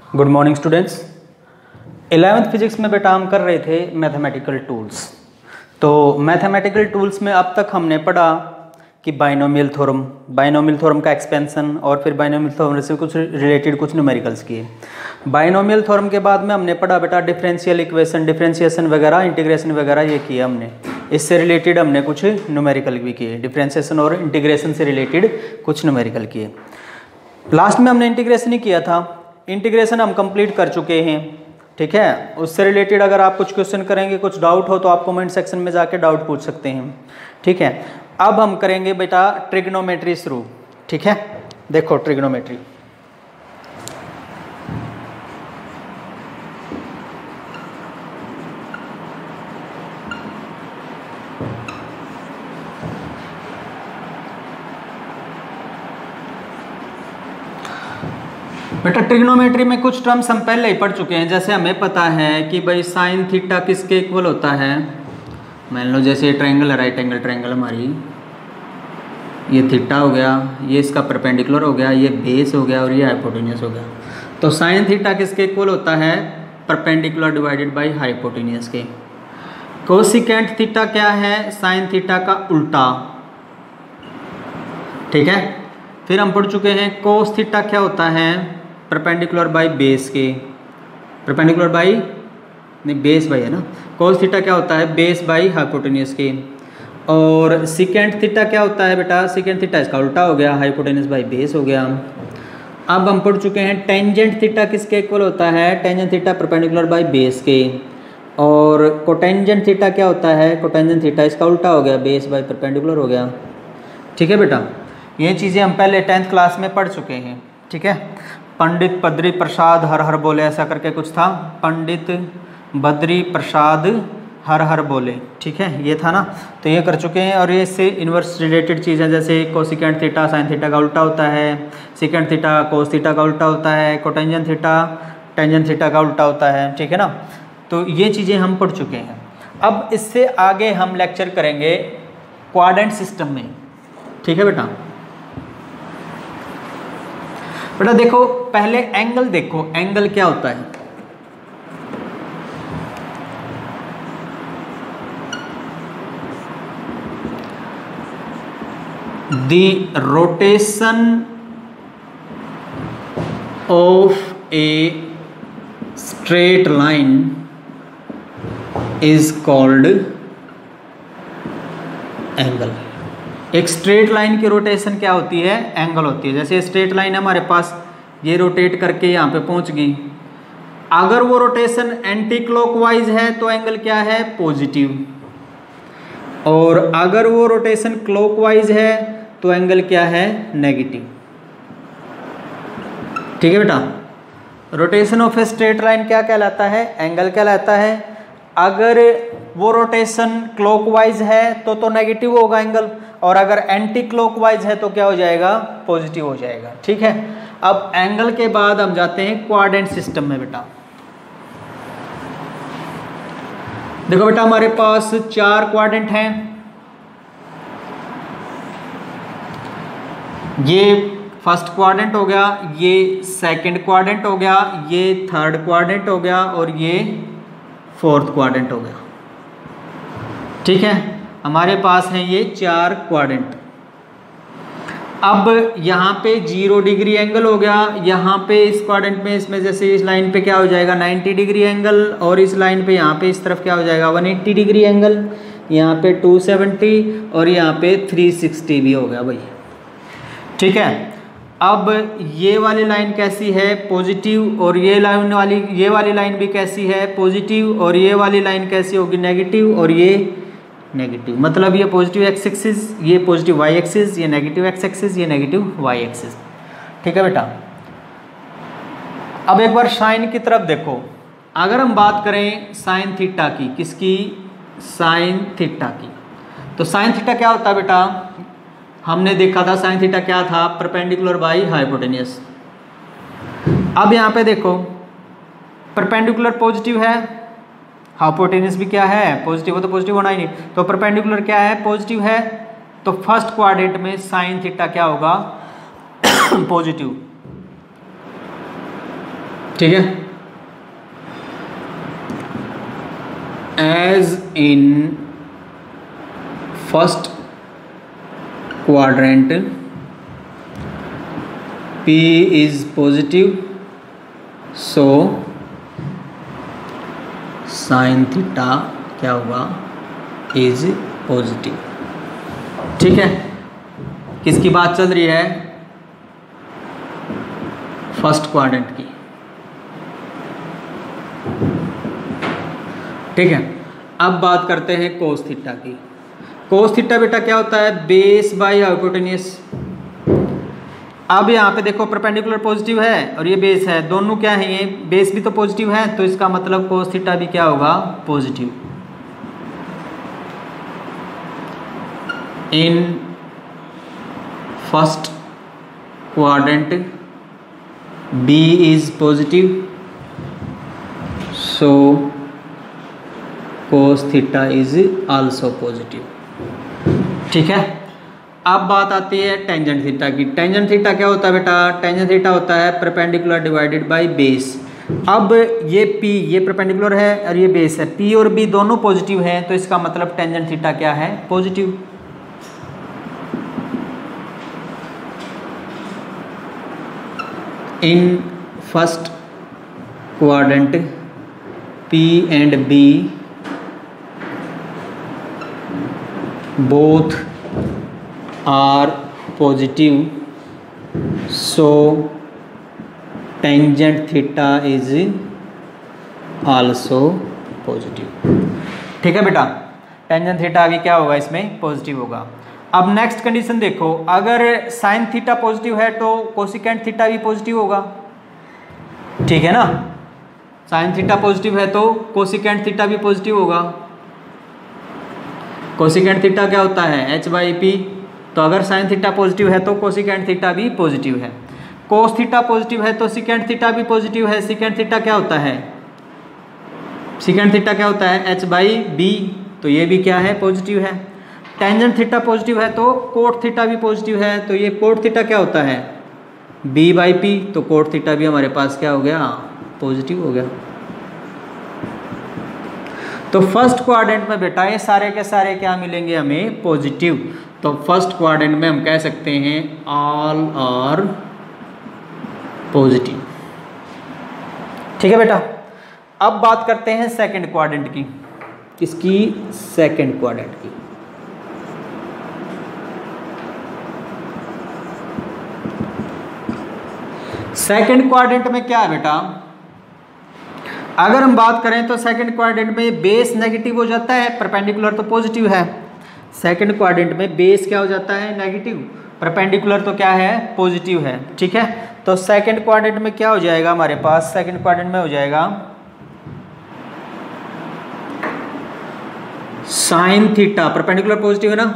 Good morning students. 11th physics में बेटा हम कर रहे थे मैथमेटिकल टूल्स। तो मैथमेटिकल टूल्स में अब तक हमने पढ़ा कि बाइनोमियल थ्योरम का एक्सपेंशन और फिर बाइनोमियल थ्योरम से कुछ रिलेटेड कुछ न्यूमेरिकल्स किए। बाइनोमियल थ्योरम के बाद में हमने पढ़ा बेटा डिफरेंशियल इक्वेशन, डिफरेंशिएशन वगैरह, इंटीग्रेशन वगैरह ये किया हमने। इससे रिलेटेड हमने कुछ न्यूमेरिकल भी किए, डिफरेंशिएशन और इंटीग्रेशन से रिलेटेड कुछ न्यूमेरिकल किए। लास्ट में हमने इंटीग्रेशन ही किया था। इंटीग्रेशन हम कंप्लीट कर चुके हैं, ठीक है। उससे रिलेटेड अगर आप कुछ क्वेश्चन करेंगे, कुछ डाउट हो तो आप कमेंट सेक्शन में जाके डाउट पूछ सकते हैं, ठीक है। अब हम करेंगे बेटा ट्रिग्नोमेट्री शुरू, ठीक है। देखो ट्रिग्नोमेट्री, बेटा ट्रिग्नोमेट्री में कुछ टर्म्स हम पहले ही पढ़ चुके हैं। जैसे हमें पता है कि भाई साइन थीटा किसके इक्वल होता है। मान लो जैसे ट्रायंगल है, राइट एंगल ट्रायंगल हमारी, ये थीटा हो गया, ये इसका परपेंडिकुलर हो गया, ये बेस हो गया और ये हाइपोटेन्यूस हो गया। तो साइन थीटा किसके इक्वल होता है? परपेंडिकुलर डिवाइडेड बाई हाइपोटेन्यूस के। कोसिकेंट थीटा क्या है? साइन थीटा का उल्टा, ठीक है। फिर हम पढ़ चुके हैं कोस थीटा क्या होता है? परपेंडिकुलर बाई बेस के, परपेंडिकुलर बाई नहीं बेस बाई है ना। कोस थीटा क्या होता है? बेस बाई हाइपोटेन्यूस के। और सिकेंट थीटा क्या होता है बेटा? सिकेंट थीटा इसका उल्टा हो गया, हाइपोटेन्यूस बाई बेस हो गया। अब हम पढ़ चुके हैं टेंजेंट थीटा किसके इक्वल होता है? Tangent theta perpendicular by base के। और कोटेंजेंट थीटा क्या होता है? कोटेंजेंट थीटा इसका उल्टा हो गया, बेस बाई परपेंडिकुलर हो गया, ठीक है बेटा। ये चीज़ें हम पहले 10th क्लास में पढ़ चुके हैं, ठीक है। पंडित बद्री प्रसाद हर हर बोले, ऐसा करके कुछ था। पंडित बद्री प्रसाद हर हर बोले, ठीक है, ये था ना। तो ये कर चुके हैं। और ये इससे इन्वर्स रिलेटेड चीज़ें, जैसे कोसिकेंट थीटा साइन थीटा का उल्टा होता है, सिकेंट थीटा कोस थीटा का उल्टा होता है, कोटेंजेंट थीटा टेंजेंट थीटा का उल्टा होता है, ठीक है ना। तो ये चीज़ें हम पढ़ चुके हैं। अब इससे आगे हम लेक्चर करेंगे क्वाड्रेंट सिस्टम में, ठीक है बेटा। बेटा देखो पहले एंगल देखो, एंगल क्या होता है? The rotation of a straight line is called angle. एक स्ट्रेट लाइन की रोटेशन क्या होती है? एंगल होती है। जैसे स्ट्रेट लाइन हमारे पास ये रोटेट करके यहाँ पे पहुँच गई, अगर वो रोटेशन एंटी क्लॉकवाइज है तो एंगल क्या है? पॉजिटिव। और अगर वो रोटेशन क्लॉकवाइज है तो एंगल क्या है? नेगेटिव, ठीक है बेटा। Rotation of a straight line क्या कहलाता है? एंगल कहलाता है। अगर वो रोटेशन क्लॉकवाइज है तो नेगेटिव होगा एंगल, और अगर एंटी क्लॉकवाइज है तो क्या हो जाएगा? पॉजिटिव हो जाएगा, ठीक है। अब एंगल के बाद हम जाते हैं क्वाड्रेंट सिस्टम में बेटा। देखो बेटा हमारे पास 4 क्वाड्रेंट हैं। ये फर्स्ट क्वाड्रेंट हो गया, ये सेकंड क्वाड्रेंट हो गया, ये थर्ड क्वाड्रेंट हो गया और ये फोर्थ क्वाड्रेंट हो गया, ठीक है। हमारे पास है ये 4 क्वाड्रेंट। अब यहाँ पे 0 डिग्री एंगल हो गया, यहाँ पे इस क्वाड्रेंट में, इसमें जैसे इस लाइन पे क्या हो जाएगा? 90 डिग्री एंगल, और इस लाइन पे यहाँ पे इस तरफ क्या हो जाएगा? 180 डिग्री एंगल, यहाँ पे 270 और यहाँ पे 360 भी हो गया भाई, ठीक है। अब ये वाली लाइन कैसी है? पॉजिटिव। और ये वाली लाइन भी कैसी है? पॉजिटिव। और ये वाली लाइन कैसी होगी? नेगेटिव। और ये नेगेटिव, मतलब ये पॉजिटिव एक्स एक्सिस, ये पॉजिटिव वाई एक्सिस, ये नेगेटिव एक्स एक्सिस, ये नेगेटिव वाई एक्सिस, ठीक है बेटा। अब एक बार साइन की तरफ देखो। अगर हम बात करें साइन थीटा की, किसकी? साइन थीटा की। तो साइन थीटा क्या होता है बेटा? हमने देखा था साइन थीटा क्या था? Perpendicular by hypotenuse. अब यहाँ पे देखो परपेंडिकुलर पॉजिटिव है, हाइपोटेन्यूस भी क्या है? पॉजिटिव। हो तो पॉजिटिव होना ही नहीं, तो परपेंडिकुलर क्या है? पॉजिटिव है। तो फर्स्ट क्वाड्रेंट में साइन थीटा क्या होगा? पॉजिटिव। ठीक है। As in first quadrant P is positive, so sine theta क्या होगा, इज पॉजिटिव। ठीक है, किसकी बात चल रही है, फर्स्ट क्वाड्रेंट की। ठीक है, अब बात करते हैं कोस थीटा की। कोस थीटा बेटा क्या होता है, बेस बाय हाइपोटेन्यूज। अब यहाँ पे देखो परपेंडिकुलर पॉजिटिव है और ये बेस है, दोनों क्या है, ये बेस भी तो पॉजिटिव है, तो इसका मतलब कोस थीटा भी क्या होगा, positive. In first quadrant B is positive, so cos theta is also positive. ठीक है, अब बात आती है टेंजेंट थीटा की। टेंजेंट थीटा क्या होता है बेटा, टेंजेंट थीटा होता है परपेंडिकुलर डिवाइडेड बाय बेस। अब ये P ये परपेंडिकुलर है और ये बेस है, P और B दोनों पॉजिटिव हैं, तो इसका मतलब टेंजेंट थीटा क्या है, positive. In first quadrant P and B both are positive, so tangent theta is also positive। ठीक है बेटा, टेंजेंट थीटा आगे क्या होगा, इसमें पॉजिटिव होगा। अब नेक्स्ट कंडीशन देखो, अगर साइन थीटा पॉजिटिव है तो कोसिकेंट थीटा भी पॉजिटिव होगा। ठीक है ना, साइन थीटा पॉजिटिव है तो कोसिकेंट थीटा भी पॉजिटिव होगा। कोसिकेंट थीटा क्या होता है, h/p, तो अगर साइन थीटा पॉजिटिव है तो कोसिकेंट थीटा भी पॉजिटिव है। कोस थीटा पॉजिटिव है तो सिकेंट थीटा भी पॉजिटिव है। सिकेंट थीटा क्या होता है, सिकेंट थीटा क्या होता है, h/b, तो ये भी क्या है, पॉजिटिव है। टेंजेंट थीटा पॉजिटिव है तो कोट थीटा भी पॉजिटिव है, तो ये कोट थीटा क्या होता है, b/p, तो कोट थीटा भी हमारे पास क्या हो गया, पॉजिटिव हो गया। तो फर्स्ट क्वाड्रेंट में बेटा ये सारे के सारे क्या मिलेंगे हमें, पॉजिटिव। तो फर्स्ट क्वाड्रेंट में हम कह सकते हैं ऑल आर पॉजिटिव। ठीक है बेटा, अब बात करते हैं सेकंड क्वाड्रेंट की। किसकी, सेकंड क्वाड्रेंट की। सेकंड क्वाड्रेंट में क्या है बेटा, अगर हम बात करें तो सेकंड क्वाड्रेंट में बेस नेगेटिव हो जाता है, परपेंडिकुलर तो पॉजिटिव है। सेकंड क्वाड्रेंट में बेस क्या हो जाता है, नेगेटिव, परपेंडिकुलर तो क्या है, पॉजिटिव है। ठीक है, तो सेकंड क्वाड्रेंट में क्या हो जाएगा हमारे पास, सेकंड क्वाड्रेंट में हो जाएगा साइन थीटा, परपेंडिकुलर पॉजिटिव है ना,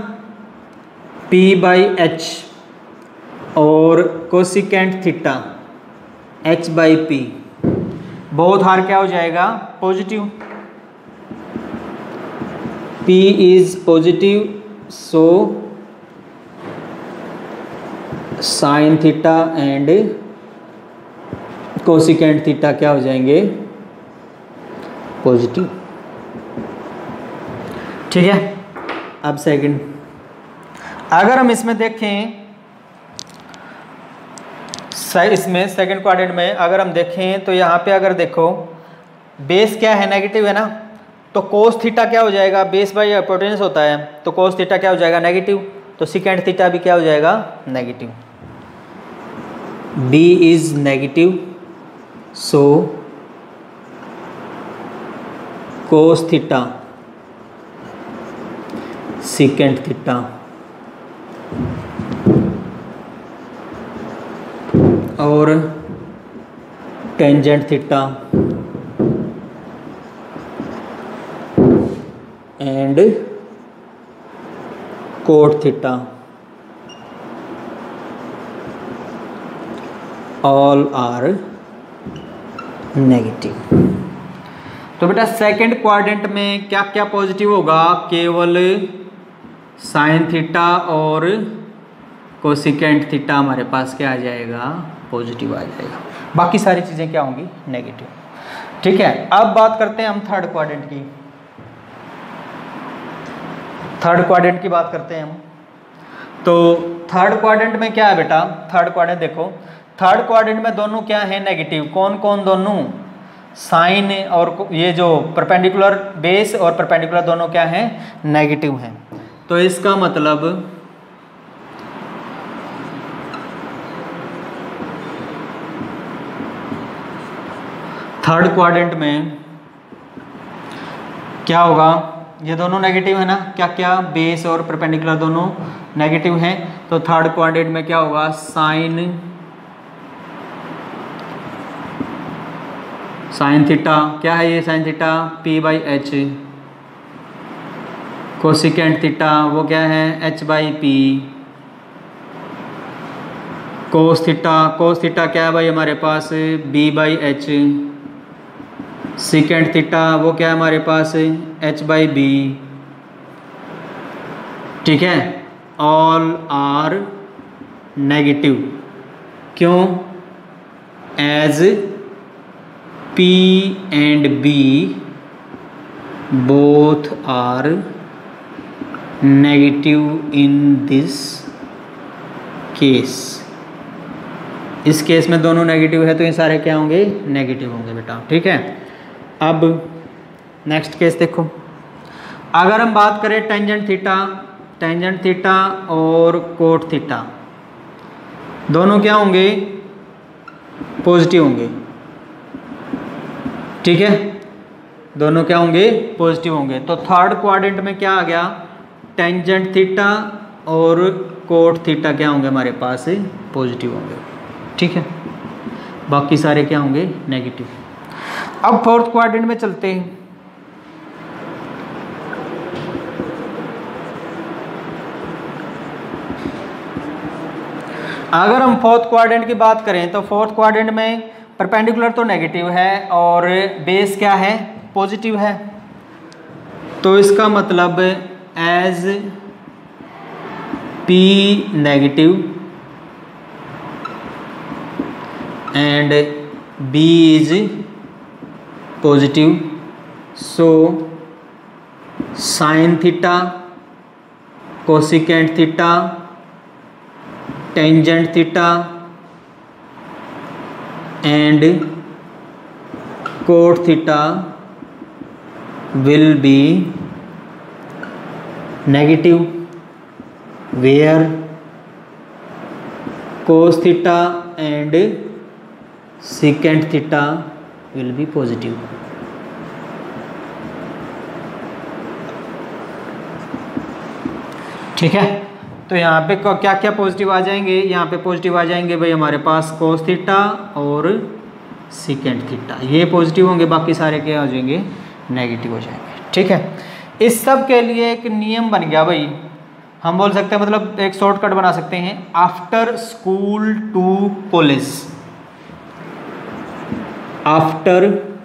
P/h, और cosecant theta h/p, both are क्या हो जाएगा, positive. P is positive, so sine theta and cosecant theta क्या हो जाएंगे, पॉजिटिव। ठीक है, अब सेकंड, अगर हम इसमें देखें, इसमें सेकंड क्वाड्रेंट में अगर हम देखें तो यहाँ पे अगर देखो बेस क्या है, नेगेटिव है ना, तो कोस थीटा क्या हो जाएगा, बेस बाय हाइपोटेन्यूज होता है, तो कोस थीटा क्या हो जाएगा, नेगेटिव, तो सिकेंट थीटा भी क्या हो जाएगा, negative. B is negative, so cos theta secant theta और tangent theta and cot theta all are negative. तो बेटा सेकंड क्वाड्रेंट में क्या क्या पॉजिटिव होगा, केवल साइन थीटा और कोसिकेंट थीटा हमारे पास क्या आ जाएगा, पॉजिटिव आ जाएगा। बाकी सारी चीज़ें क्या होंगी, नेगेटिव। ठीक है, अब बात करते हैं हम थर्ड क्वाड्रेंट की। थर्ड क्वाड्रेंट की बात करते हैं हम। तो थर्ड क्वाड्रेंट में क्या है बेटा, थर्ड क्वाड्रेंट देखो, थर्ड क्वाड्रेंट में दोनों क्या है, नेगेटिव। कौन कौन दोनों, साइन और ये जो परपेंडिकुलर बेस और परपेंडिकुलर दोनों क्या हैं, नेगेटिव हैं। तो इसका मतलब थर्ड क्वाड्रेंट में क्या होगा, ये दोनों नेगेटिव है ना, क्या क्या, बेस और परपेंडिकुलर दोनों नेगेटिव हैं। तो थर्ड क्वाड्रेंट में क्या होगा, साइन थीटा, क्या है ये sine theta, p/h, cosecant theta वो क्या है, h/p, कोस थीटा क्या है भाई हमारे पास, b/h, सीकेंट थीटा वो क्या है हमारे पास, h/b। ठीक है, ऑल आर नेगेटिव, क्यों, as p and b both are negative in this case। इस केस में दोनों नेगेटिव है तो ये सारे क्या होंगे, नेगेटिव होंगे बेटा। ठीक है, अब नेक्स्ट केस देखो, अगर हम बात करें टेंजेंट थीटा और कोट थीटा, दोनों क्या होंगे, पॉजिटिव होंगे। ठीक है, दोनों क्या होंगे, पॉजिटिव होंगे। तो थर्ड क्वाड्रेंट में क्या आ गया, टेंजेंट थीटा और कोट थीटा क्या होंगे हमारे पास, पॉजिटिव होंगे। ठीक है, बाकी सारे क्या होंगे, नेगेटिव। अब फोर्थ क्वाड्रेंट में चलते हैं। अगर हम फोर्थ क्वाड्रेंट की बात करें तो फोर्थ क्वाड्रेंट में परपेंडिकुलर तो नेगेटिव है और बेस क्या है, पॉजिटिव है। तो इसका मतलब as p negative and b is positive, so sine theta, cosecant theta, tangent theta and cot theta will be negative, where cos theta and secant theta will be positive। ठीक है, तो यहाँ पे क्या क्या पॉजिटिव आ जाएंगे, यहाँ पे पॉजिटिव आ जाएंगे भाई हमारे पास कोस थीटा और सीकेंट थीटा, ये पॉजिटिव होंगे, बाकी सारे क्या हो जाएंगे, नेगेटिव हो जाएंगे। ठीक है, इस सब के लिए एक नियम बन गया भाई, हम बोल सकते हैं, मतलब एक शॉर्टकट बना सकते हैं, after school to college, after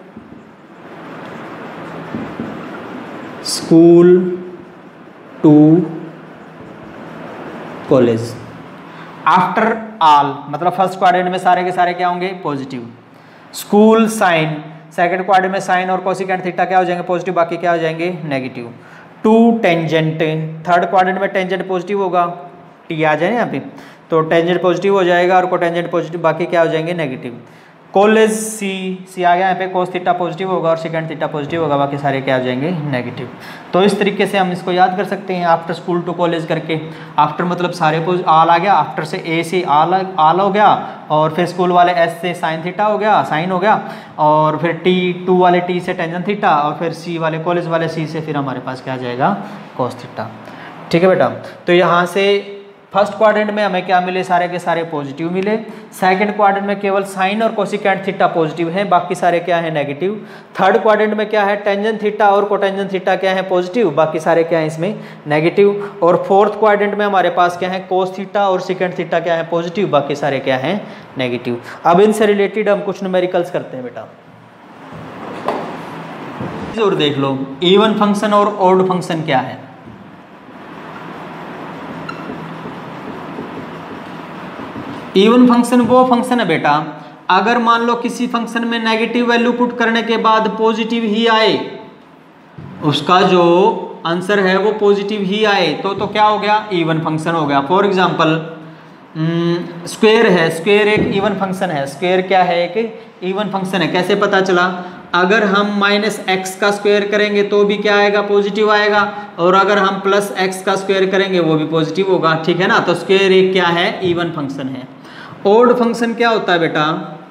school to college, after all मतलब फर्स्ट क्वाड्रेंट में सारे के सारे क्या होंगे, positive. School sine, second quadrant में साइन और कोसिकेंट थीटा क्या हो जाएंगे, पॉजिटिव, बाकी क्या हो जाएंगे, negative. To tangent, third quadrant में टेंजेंट पॉजिटिव होगा, टी आ जाए यहाँ पे, तो टेंजेंट पॉजिटिव हो जाएगा और कोटेंजेंट पॉजिटिव, बाकी क्या हो जाएंगे, नेगेटिव। कॉलेज सी आ गया यहाँ पे, कोस थीटा पॉजिटिव होगा और सेकंड थीटा पॉजिटिव होगा, बाकी सारे क्या हो जाएंगे, नेगेटिव। तो इस तरीके से हम इसको याद कर सकते हैं, आफ्टर स्कूल टू कॉलेज करके। आफ्टर मतलब सारे आल आ गया, आफ्टर से ए से आल हो गया, और फिर स्कूल वाले एस से साइन थीटा हो गया, साइन हो गया, और फिर टू वाले टी से टेंजेंट थीटा, और फिर सी वाले कॉलेज वाले सी से फिर हमारे पास क्या आ जाएगा, कोस थीटा। ठीक है बेटा, तो यहाँ से फर्स्ट क्वाड्रेंट में हमें क्या मिले, सारे के सारे पॉजिटिव मिले। सेकंड क्वाड्रेंट में केवल साइन और कोसिकेंट थीटा पॉजिटिव है, बाकी सारे क्या है, नेगेटिव। थर्ड क्वाड्रेंट में क्या है, टेंजेंट थीटा और कोटेंजेंट थीटा क्या है, पॉजिटिव, बाकी सारे क्या है इसमें, नेगेटिव। और फोर्थ क्वाड्रेंट में हमारे पास क्या है, कोस थीटा और सेकंड थीटा क्या है, पॉजिटिव, बाकी सारे क्या है, नेगेटिव। अब इनसे रिलेटेड हम कुछ न्यूमेरिकल्स करते हैं बेटा, और देख लो इवन फंक्शन और ऑड फंक्शन क्या है। इवन फंक्शन वो फंक्शन है बेटा अगर मान लो किसी फंक्शन में नेगेटिव वैल्यू पुट करने के बाद पॉजिटिव ही आए, उसका जो आंसर है वो पॉजिटिव ही आए, तो क्या हो गया, इवन फंक्शन हो गया। फॉर एग्जांपल स्क्वायर है, स्क्वायर एक इवन फंक्शन है। स्क्वायर क्या है, एक इवन फंक्शन है। कैसे पता चला, अगर हम -x का स्क्वायर करेंगे तो भी क्या आएगा, पॉजिटिव आएगा, और अगर हम +x का स्क्वायर करेंगे वो भी पॉजिटिव होगा, ठीक है ना। तो स्क्वायर एक क्या है, इवन फंक्शन है। ऑड फंक्शन क्या होता है बेटा,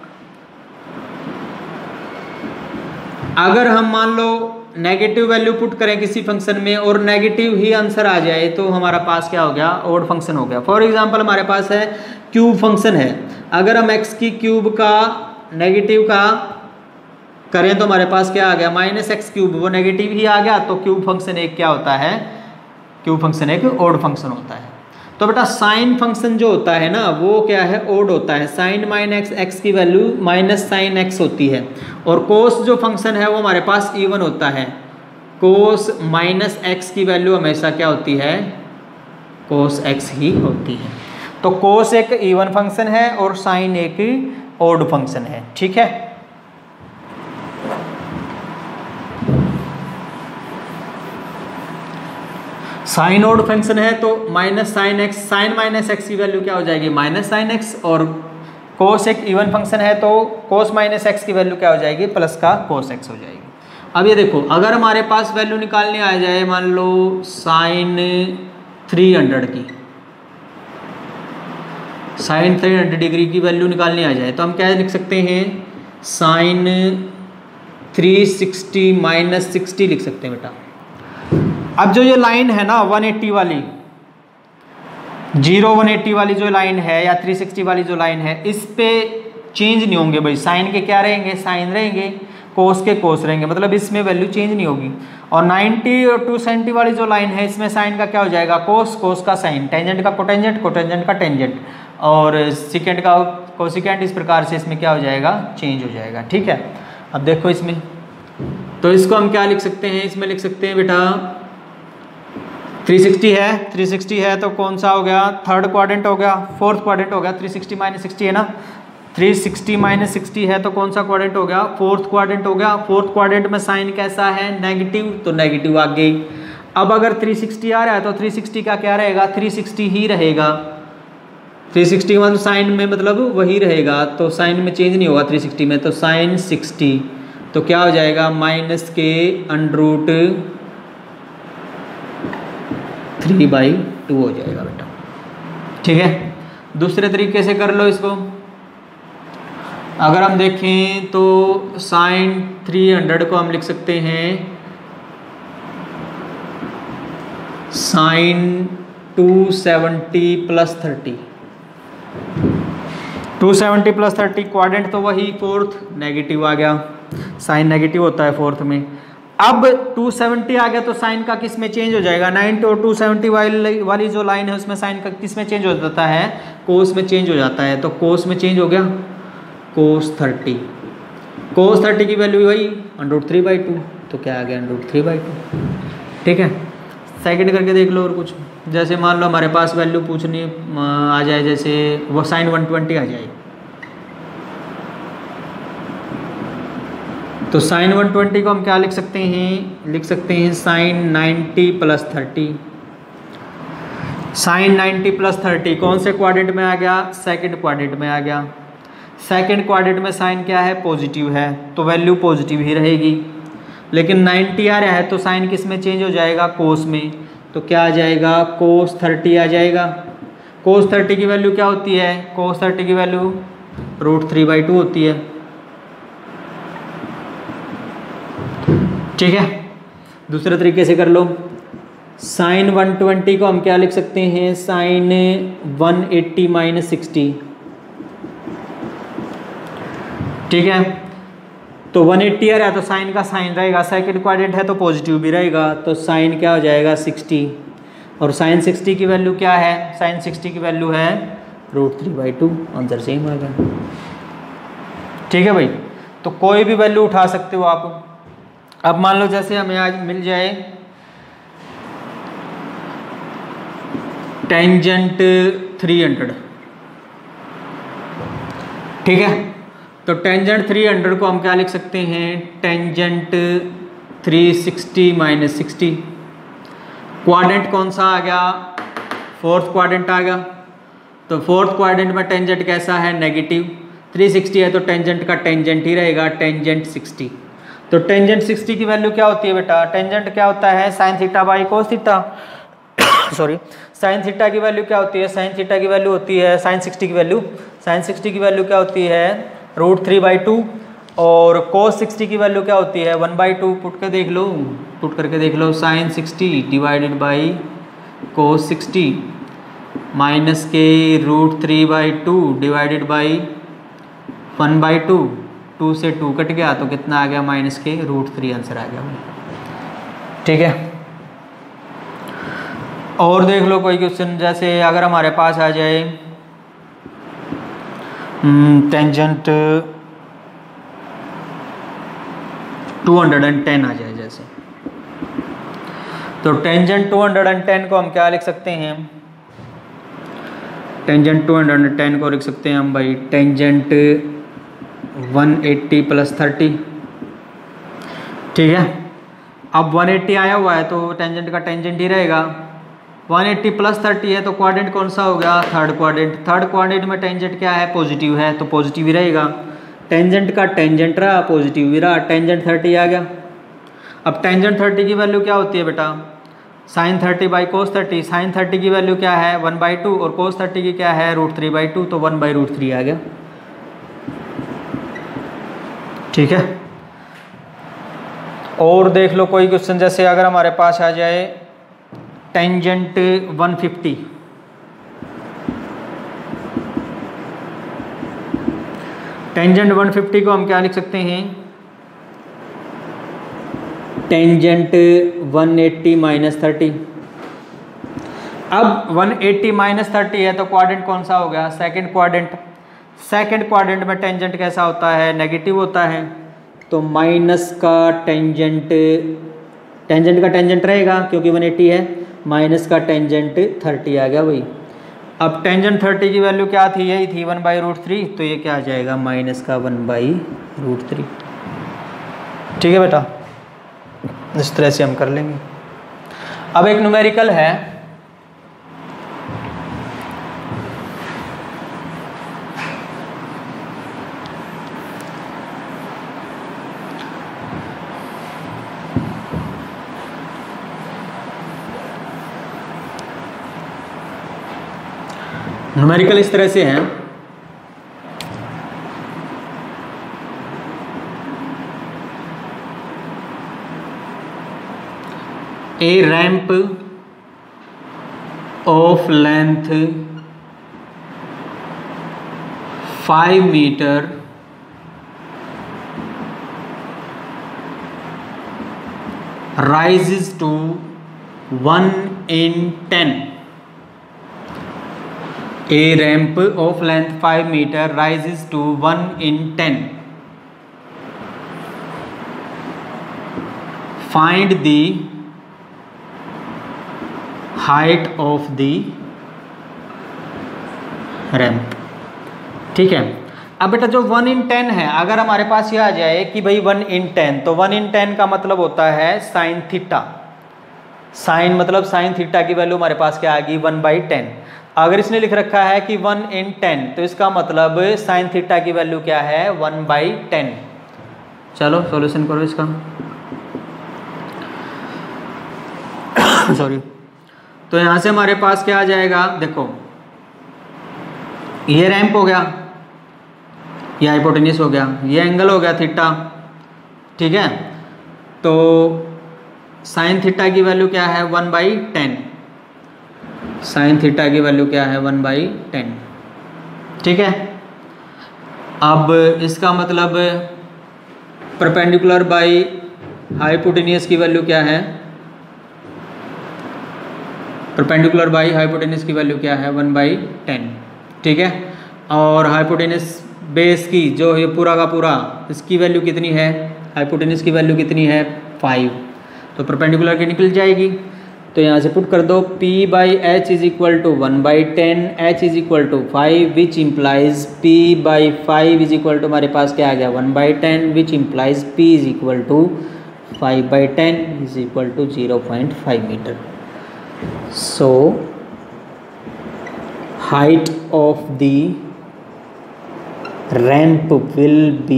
अगर हम मान लो नेगेटिव वैल्यू पुट करें किसी फंक्शन में और नेगेटिव ही आंसर आ जाए तो हमारा पास क्या हो गया, ऑड फंक्शन हो गया। फॉर एग्जांपल हमारे पास है क्यूब फंक्शन है, अगर हम x की क्यूब का नेगेटिव का करें तो हमारे पास क्या आ गया, -x³, वो नेगेटिव ही आ गया, तो क्यूब फंक्शन एक क्या होता है, क्यूब फंक्शन एक ऑड फंक्शन होता है। तो बेटा साइन फंक्शन जो होता है ना वो क्या है, ऑड होता है। साइन -x की वैल्यू -sin x होती है, और कोस जो फंक्शन है वो हमारे पास इवन होता है। कोस -x की वैल्यू हमेशा क्या होती है, कोस x ही होती है। तो कोस एक इवन फंक्शन है और साइन एक ऑड फंक्शन है, ठीक है। साइन ऑड फंक्शन है तो -sin x, साइन -x की वैल्यू क्या हो जाएगी, -sin x, और कोस एक इवन फंक्शन है तो कोस -x की वैल्यू क्या हो जाएगी, प्लस का कोस x हो जाएगी। अब ये देखो, अगर हमारे पास वैल्यू निकालनी आ जाए, मान लो साइन 300 की, साइन 300 डिग्री की वैल्यू निकालनी आ जाए तो हम क्या लिख सकते हैं, साइन 360 -60 लिख सकते हैं बेटा। अब जो ये लाइन है ना 180 वाली, 180 वाली जो लाइन है या 360 वाली जो लाइन है, इस पे चेंज नहीं होंगे भाई। साइन के क्या रहेंगे, साइन रहेंगे, कोस के कोस रहेंगे, मतलब इसमें वैल्यू चेंज नहीं होगी। और 90 और 270 वाली जो लाइन है, इसमें साइन का क्या हो जाएगा, कोस, कोस का साइन, टेंजेंट का कोटेंजेंट, कोटेंजेंट का टेंजेंट, और सिकेंड का कोसिकेंट। इस प्रकार से इसमें क्या हो जाएगा, चेंज हो जाएगा, ठीक है। अब देखो इसमें, तो इसको हम क्या लिख सकते हैं, इसमें लिख सकते हैं बेटा 360 है तो कौन सा हो गया, थर्ड क्वाड्रेंट हो गया, फोर्थ क्वाड्रेंट हो गया। 360 -60 है ना, 360 -60 है तो कौन सा क्वाड्रेंट हो गया, फोर्थ क्वाड्रेंट हो गया। फोर्थ क्वाड्रेंट में साइन कैसा है, नेगेटिव, तो नेगेटिव आ गई। अब अगर 360 आ रहा है तो 360 का क्या रहेगा, 360 ही रहेगा। 360 मतलब साइन में मतलब वही रहेगा, तो साइन में चेंज नहीं होगा 360 में, तो साइन 60 तो क्या हो जाएगा, -के √3/2 हो जाएगा बेटा, ठीक है। दूसरे तरीके से कर लो इसको। अगर हम देखें तो साइन 300 को हम लिख सकते हैं साइन 270 + 30। 270 + 30 क्वाड्रेंट तो वही, फोर्थ नेगेटिव आ गया, साइन नेगेटिव होता है फोर्थ में। अब 270 आ गया तो साइन का किस में चेंज हो जाएगा, 90 और 270 वाली जो लाइन है उसमें साइन का किस में चेंज हो जाता है, कोस में चेंज हो जाता है। तो कोस में चेंज हो गया, कोस 30, कोस 30 की वैल्यू वही √3/2, तो क्या आ गया, √3/2, ठीक है। सेकंड करके देख लो और कुछ, जैसे मान लो हमारे पास वैल्यू पूछनी आ जाए, जैसे वो साइन 120 आ जाए, तो साइन 120 को हम क्या लिख सकते हैं, लिख सकते हैं साइन 90 + 30। साइन 90 + 30 कौन से क्वाड्रेंट में आ गया, सेकंड क्वाड्रेंट में आ गया। सेकंड क्वाड्रेंट में साइन क्या है, पॉजिटिव है, तो वैल्यू पॉजिटिव ही रहेगी। लेकिन 90 आ रहा है तो साइन किस में चेंज हो जाएगा, कोस में, तो क्या आ जाएगा, कोस 30 आ जाएगा। कोस 30 की वैल्यू क्या होती है, कोस 30 की वैल्यू √3/2 होती है, ठीक है। दूसरे तरीके से कर लो, साइन 120 को हम क्या लिख सकते हैं, साइन 180 - 60, ठीक है। तो 180 आ रहा है तो साइन का साइन रहेगा, सेकंड क्वाड्रेंट है तो पॉजिटिव भी रहेगा, तो साइन क्या हो जाएगा 60, और साइन 60 की वैल्यू क्या है, साइन 60 की वैल्यू है √3/2, आंसर सेम आ गया, ठीक है भाई। तो कोई भी वैल्यू उठा सकते हो आप। अब मान लो जैसे हमें आज मिल जाए टेंजेंट 300, ठीक है। तो टेंजेंट 300 को हम क्या लिख सकते हैं, टेंजेंट 360 माइनस 60। क्वाड्रेंट कौन सा आ गया, फोर्थ क्वाड्रेंट आ गया। तो फोर्थ क्वाड्रेंट में टेंजेंट कैसा है, नेगेटिव। 360 है तो टेंजेंट का टेंजेंट ही रहेगा, टेंजेंट 60। तो टेंजेंट 60 की वैल्यू क्या होती है बेटा, टेंजेंट क्या होता है, sine theta by cos theta. Sorry, sine theta की वैल्यू क्या होती है, साइन थीटा की वैल्यू होती है, साइन 60 की वैल्यू, साइन 60 की वैल्यू क्या होती है, √3/2। और कोस 60 की वैल्यू क्या होती है, 1/2। पुट करके देख लो, sine 60 divided by cos 60 minus के √3/2 डिवाइडेड बाई 1/2। 2 से 2 कट गया तो कितना आ गया, माइनस के √3 आंसर आ गया। ठीक है, और देख लो कोई क्वेश्चन, जैसे अगर हमारे पास आ जाए टेंजेंट 210 आ जाए जैसे, तो टेंजेंट 210 को हम क्या लिख सकते हैं, टेंजेंट 210 को लिख सकते हैं हम भाई टेंजेंट 180 + 30। ठीक है, अब 180 आया हुआ है तो टेंजेंट का टेंजेंट ही रहेगा। 180 + 30 है तो क्वाड्रेंट कौन सा हो गया, थर्ड क्वाड्रेंट। थर्ड क्वाड्रेंट में टेंजेंट क्या है, पॉजिटिव है, तो पॉजिटिव ही रहेगा। टेंजेंट का टेंजेंट रहा, पॉजिटिव भी रहा, टेंजेंट 30 आ गया। अब टेंजेंट 30 की वैल्यू क्या होती है बेटा, साइन 30 बाई कोस 30। साइन 30 की वैल्यू क्या है, 1/2, और कोस 30 की क्या है, √3/2, तो 1/√3 आ गया। ठीक है, और देख लो कोई क्वेश्चन, जैसे अगर हमारे पास आ जाए टेंजेंट 150। टेंजेंट 150 को हम क्या लिख सकते हैं, टेंजेंट 180 - 30। अब 180 - 30 है तो क्वाड्रेंट कौन सा हो गया, सेकंड क्वाड्रेंट। सेकंड क्वाड्रेंट में टेंजेंट कैसा होता है, नेगेटिव होता है, तो माइनस का टेंजेंट, टेंजेंट का टेंजेंट रहेगा क्योंकि 180 है, माइनस का टेंजेंट 30 आ गया वही। अब टेंजेंट 30 की वैल्यू क्या थी, यही थी 1/√3, तो ये क्या आ जाएगा, माइनस का 1/√3। ठीक है बेटा, इस तरह से हम कर लेंगे। अब एक न्यूमेरिकल है, न्यूमेरिकल इस तरह से है, a ramp of length 5 metre rises to 1 in 10. A ramp of length 5 meter rises to 1 in 10. Find the height of the ramp. ठीक है, अब बेटा जो 1 in 10 है, अगर हमारे पास ये आ जाए कि भाई 1 in 10, तो 1 in 10 का मतलब होता है साइन थीटा। साइन मतलब साइन थीटा की वैल्यू हमारे पास क्या आ गई, 1/10। अगर इसने लिख रखा है कि 1 in 10, तो इसका मतलब साइन थीटा की वैल्यू क्या है, 1/10। चलो सॉल्यूशन करो इसका। सॉरी, तो यहां से हमारे पास क्या आ जाएगा, देखो ये रैंप हो गया, ये हाइपोटेन्यूस हो गया, ये एंगल हो गया थीटा। ठीक है, तो साइन थीटा की वैल्यू क्या है, 1/10। साइन थीटा की वैल्यू क्या है, 1/10। ठीक है, अब इसका मतलब परपेंडिकुलर बाई हाइपोटेन्यूस की वैल्यू क्या है, परपेंडिकुलर बाई हाइपोटेन्यूस की वैल्यू क्या है, 1/10। ठीक है, और हाइपोटेन्यूस बेस की जो ये पूरा का पूरा, इसकी वैल्यू कितनी है, हाइपोटेन्यूस की वैल्यू कितनी है, 5। तो परपेंडिकुलर की निकल जाएगी। तो यहाँ से पुट कर दो P by H is equal to 1/10, H is equal to 5 which implies P by 5 is equal to हमारे पास क्या आ गया 1/10 which implies P is equal to 5/10 is equal to 0.5 metre. So height of the ramp will be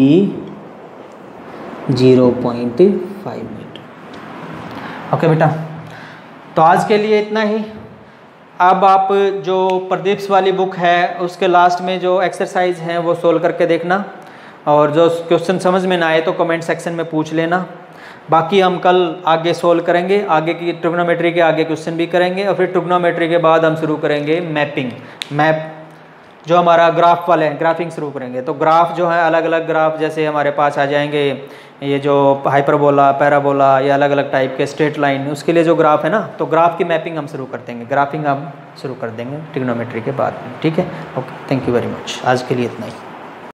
0.5 metre. Okay बेटा, तो आज के लिए इतना ही. अब आप जो प्रदीप्स वाली बुक है उसके लास्ट में जो एक्सरसाइज हैं वो सोल्व करके देखना, और जो क्वेश्चन समझ में ना आए तो कमेंट सेक्शन में पूछ लेना. बाकी हम कल आगे सोल्व करेंगे, आगे की ट्रिग्नोमेट्री के आगे क्वेश्चन भी करेंगे, और फिर ट्रिग्नोमेट्री के बाद हम शुरू करेंगे मैपिंग. मैप जो हमारा ग्राफ वाले हैं, ग्राफिंग शुरू करेंगे. तो ग्राफ जो है अलग अलग ग्राफ जैसे हमारे पास आ जाएंगे, ये जो हाइपरबोला, पैराबोला, ये अलग अलग टाइप के स्ट्रेट लाइन, उसके लिए जो ग्राफ है ना, तो ग्राफ की मैपिंग हम शुरू कर देंगे, ग्राफिंग हम शुरू कर देंगे ट्रिग्नोमेट्री के बाद में. ठीक है, okay, thank you very much. आज के लिए इतना ही.